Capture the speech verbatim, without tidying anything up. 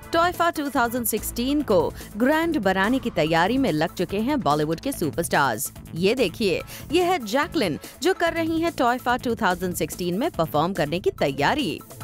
TOIFA दो हज़ार सोलह को ग्रैंड बनाने की तैयारी में लग चुके हैं बॉलीवुड के सुपरस्टार्स। ये देखिए, ये है जैकलिन जो कर रही हैं टॉयफा दो हज़ार सोलह में परफॉर्म करने की तैयारी।